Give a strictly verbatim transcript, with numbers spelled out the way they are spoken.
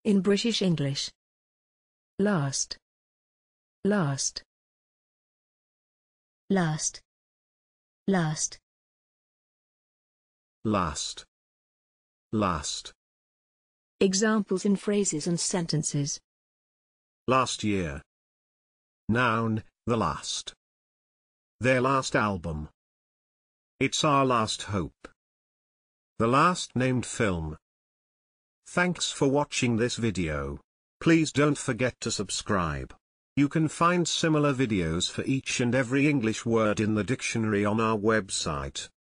In British English. Last. Last. Last. Last. Last. Last. Examples in phrases and sentences. Last year. Noun, the last. Their last album. It's our last hope. The last named film. Thanks for watching this video. Please don't forget to subscribe. You can find similar videos for each and every English word in the dictionary on our website.